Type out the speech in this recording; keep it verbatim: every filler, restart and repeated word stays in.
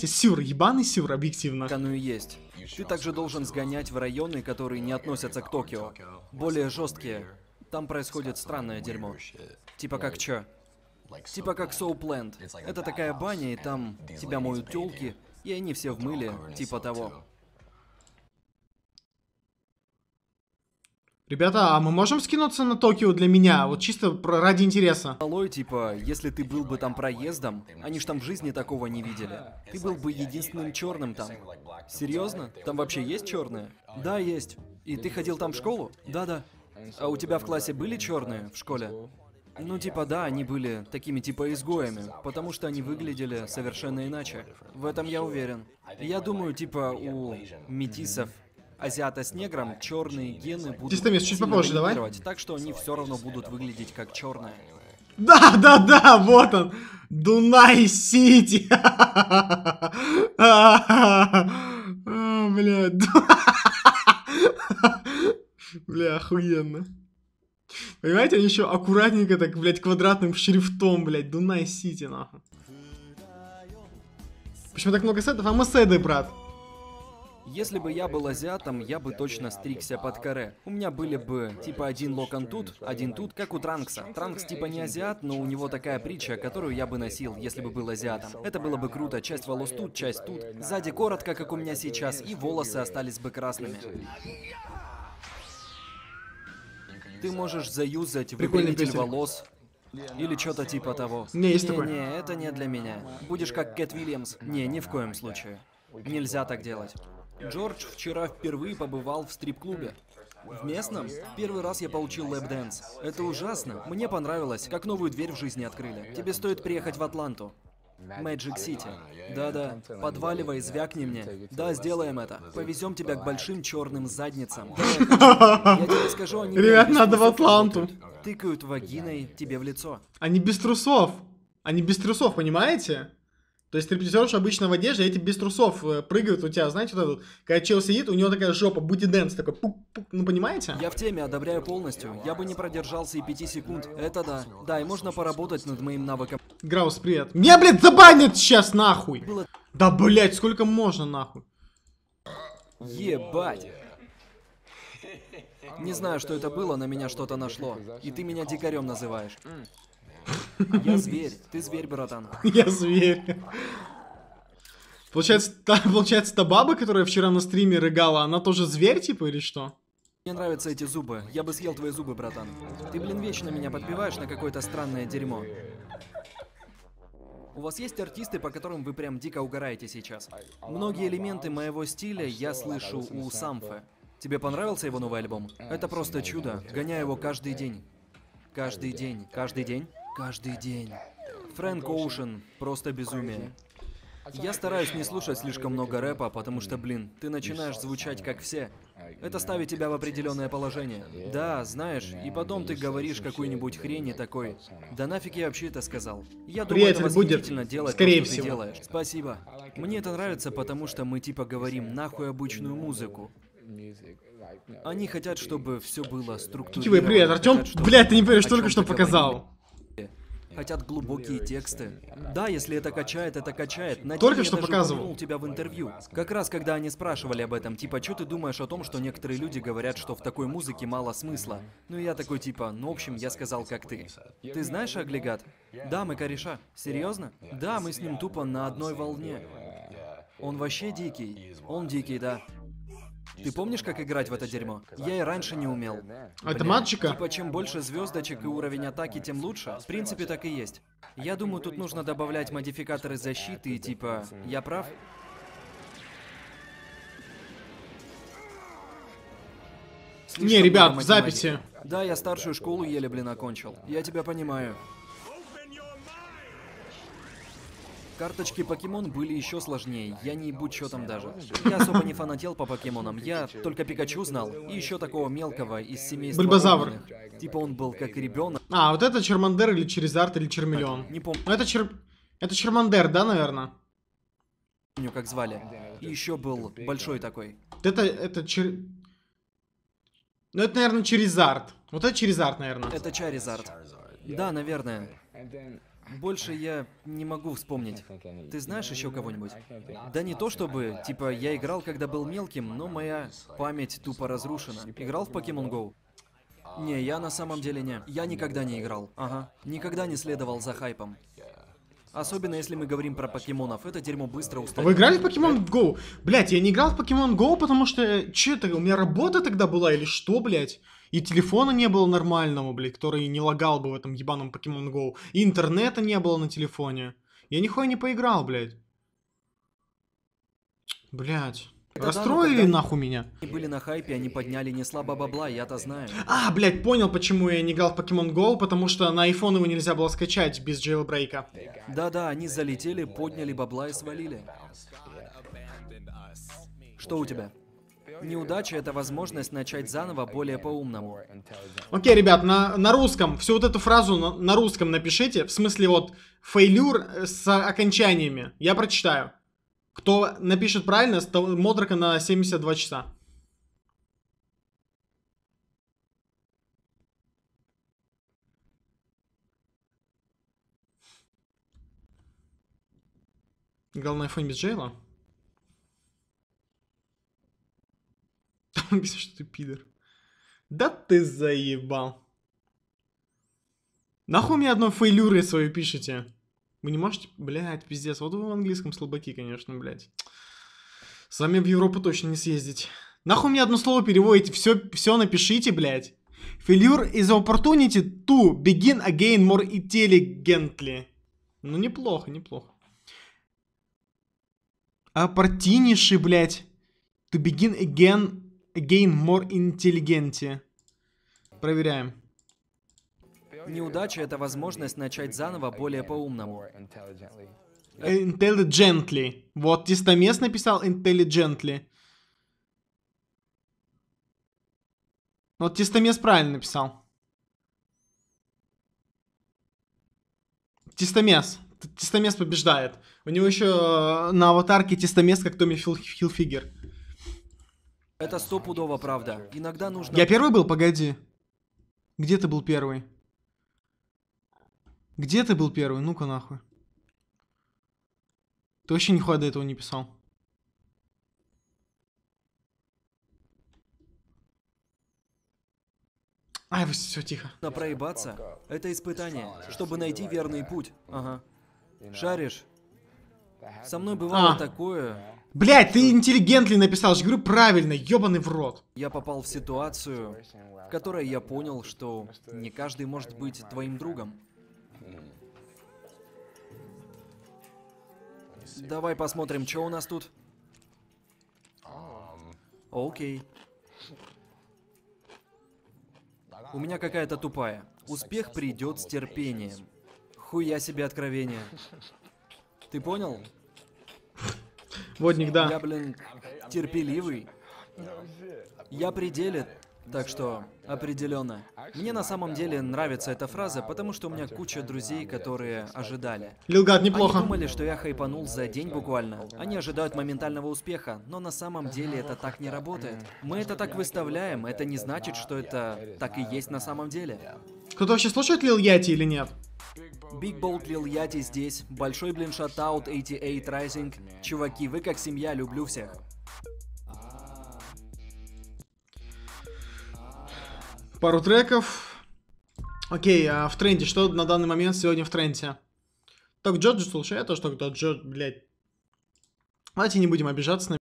Сюр, ебаный сюр, объективно. Оно и есть. Ты также должен сгонять в районы, которые не относятся к Токио. Более жесткие. Там происходит странное дерьмо. Типа как чё? Типа как Соупленд. Это такая баня, и там тебя моют тёлки, и они все в мыле, типа того. Ребята, а мы можем скинуться на Токио для меня? Вот чисто про- ради интереса. Алой, типа, если ты был бы там проездом, они ж там в жизни такого не видели. Ты был бы единственным черным там. Серьезно? Там вообще есть черные? Да, есть. И ты ходил там в школу? Да-да. А у тебя в классе были черные в школе? Ну, типа, да, они были такими типа изгоями, потому что они выглядели совершенно иначе. В этом я уверен. Я думаю, типа, у метисов, азиата с негром, черные гены будут Тестамес, чуть сильно попозже, давай. доминировать, так что они все равно будут выглядеть как черные. Да, да, да, вот он. Дунай-Сити. Бля, бля, охуенно. Понимаете, они еще аккуратненько так, блядь, квадратным шрифтом, блядь, Дунай-Сити, нахуй. Почему так много сетов? А мы седы, брат. Если бы я был азиатом, я бы точно стригся под каре. У меня были бы типа один локон тут, один тут, как у Транкса. Транкс типа не азиат, но у него такая притча, которую я бы носил, если бы был азиатом. Это было бы круто, часть волос тут, часть тут. Сзади коротко, как у меня сейчас, и волосы остались бы красными. Ты можешь заюзать выпрямитель волос. Или что-то типа того. Не, есть не, такое. Не, это не для меня. Будешь как Кэт Уильямс. Не, ни в коем случае. Нельзя так делать. Джордж вчера впервые побывал в стрип-клубе. В местном? Первый раз я получил лэп-дэнс. Это ужасно. Мне понравилось, как новую дверь в жизни открыли. Тебе стоит приехать в Атланту. Мэджик Сити. Да-да. Подваливай, звякни мне. Да, сделаем это. Повезем тебя к большим черным задницам. Да, я тебе скажу, они... Ребят, надо в Атланту. Тыкают вагиной тебе в лицо. Они без трусов. Они без трусов, понимаете? То есть стриптизерши обычно в одежде, а эти без трусов э, прыгают у тебя, знаете, вот этот, когда чел сидит, у него такая жопа, бути-дэнс такой, пук-пук, ну понимаете? Я в теме, одобряю полностью. Я бы не продержался и пяти секунд. Это да. Да, и можно поработать над моим навыком. Граус, привет. Меня, блядь, забанят сейчас, нахуй! Было... Да, блядь, сколько можно, нахуй? Ебать. Не знаю, что это было, на меня что-то нашло. И ты меня дикарем называешь. Я зверь. Ты зверь, братан. Я зверь. Получается, та, получается, та баба, которая вчера на стриме рыгала, она тоже зверь, типа, или что? Мне нравятся эти зубы. Я бы съел твои зубы, братан. Ты, блин, вечно меня подбиваешь на какое-то странное дерьмо. У вас есть артисты, по которым вы прям дико угораете сейчас? Многие элементы моего стиля я слышу у Самфе. Тебе понравился его новый альбом? Это просто чудо. Гоняю его каждый день. Каждый день. Каждый день? Каждый день. Фрэнк Оушен. Просто безумие. Я стараюсь не слушать слишком много рэпа, потому что, блин, ты начинаешь звучать как все. Это ставит тебя в определенное положение. Да, знаешь, и потом ты говоришь какую-нибудь хрень и такой. Да нафиг я вообще это сказал? Я думаю, Приятель, это будет, восхитительно делать скорее то, что всего. ты делаешь. Спасибо. Мне это нравится, потому что мы типа говорим нахуй обычную музыку. Они хотят, чтобы все было структурировано. Кикивый, привет, Артем. Хотят, чтобы- Блядь, ты не поверишь, о только чём что ты показал. говорил. Хотят глубокие тексты. Да, если это качает, это качает. На Только день что я даже показывал. упомянул тебя в интервью. Как раз когда они спрашивали об этом, типа, что ты думаешь о том, что некоторые люди говорят, что в такой музыке мало смысла? Ну я такой типа, ну в общем, я сказал как ты. Ты знаешь Аглигат? Да, мы кореша. Серьезно? Да, мы с ним тупо на одной волне. Он вообще дикий. Он дикий, да. Ты помнишь, как играть в это дерьмо? Я и раньше не умел. Это Бля, матчика? Типа, чем больше звездочек и уровень атаки, тем лучше. В принципе, так и есть. Я думаю, тут нужно добавлять модификаторы защиты и типа... Я прав? Слишком Не, ребят, много в записи. математики. Да, я старшую школу еле, блин, окончил. Я тебя понимаю. Карточки покемон были еще сложнее, я не ебу чё там даже. Я особо не фанател по покемонам, я только Пикачу знал, и еще такого мелкого из семейства Бульбазавр. огненных. Типа он был как ребенок. А, вот это Чермандер или Черезард или Чермелеон. Не помню, Ну это Чер... Это Чермандер, да, наверное? как звали. И еще был большой такой. Это, это Чер... Ну это, наверное, Черезард. Вот это Черезард, наверное. Это Чаризард. Да, наверное. Больше я не могу вспомнить. Ты знаешь еще кого-нибудь? Да не то чтобы, типа, я играл, когда был мелким, но моя память тупо разрушена. Играл в Pokemon Go? Не, я на самом деле не. Я никогда не играл. Ага. Никогда не следовал за хайпом. Особенно если мы говорим про покемонов. Это дерьмо быстро устает. Вы играли в Pokemon Go? Блять, я не играл в Pokemon Go, потому что... Че это? У меня работа тогда была или что, блять? И телефона не было нормального, блядь, который не лагал бы в этом ебаном Pokemon Go. И интернета не было на телефоне. Я нихуя не поиграл, блядь. Блядь. Это Расстроили да, когда нахуй меня. они были на хайпе, они подняли не слабо бабла, я-то знаю. А, блядь, понял, почему я не играл в Pokemon Go, потому что на iPhone его нельзя было скачать без джейлбрейка. Да-да, они залетели, подняли бабла и свалили. Что у тебя? Неудача — это возможность начать заново более по-умному. Окей, ребят, на, на русском, всю вот эту фразу на, на русском напишите, в смысле вот фейлюр с окончаниями. Я прочитаю. Кто напишет правильно, модерка на семьдесят два часа. Играл на айфоне без джейла? Там пишет, что ты пидор. Да ты заебал. Нахуй мне одной фейлюры свою пишете? Вы не можете... Блядь, пиздец. Вот вы в английском слабаки, конечно, блядь. С вами в Европу точно не съездить. Нахуй мне одно слово переводите? Все, все напишите, блядь. Failure is opportunity to begin again more intelligently. Ну, неплохо, неплохо. Opportunity, блядь. To begin again... Again more intelligently. Проверяем. Неудача — это возможность начать заново более по-умному. Intelligently. Вот, Тестомес написал intelligently. Вот Тестомес правильно написал. Тестомес. Тестомес побеждает. У него еще на аватарке Тестомес как Томми Хилфигер. Это стопудово правда. Иногда нужно... Я первый был? Погоди. Где ты был первый? Где ты был первый? Ну-ка нахуй. Ты вообще нихуя до этого не писал. Ай, все, тихо. На проебаться — это испытание, чтобы найти верный путь. Ага. Шаришь? Со мной бывало А. такое... Блять, ты интеллигентный написал, я же говорю правильно, ебаный в рот. Я попал в ситуацию, в которой я понял, что не каждый может быть твоим другом. Давай посмотрим, что у нас тут. Окей. У меня какая-то тупая. Успех придет с терпением. Хуя себе откровение. Ты понял? Водник, да. Я, блин, терпеливый. Я при деле, так что определенно. Мне на самом деле нравится эта фраза, потому что у меня куча друзей, которые ожидали. Лилгад, неплохо. Они думали, что я хайпанул за день буквально. Они ожидают моментального успеха, но на самом деле это так не работает. Мы это так выставляем, это не значит, что это так и есть на самом деле. Кто-то вообще слушает Лил Яти или нет? Big Bold Lil Yachty здесь. Большой, блин, шатаут восемьдесят восемь Rising. Чуваки, вы как семья, люблю всех. Пару треков. Окей, а в тренде, что на данный момент сегодня в тренде? Так, Джоджи слушай, я тоже только Джоджи, блядь. Давайте не будем обижаться на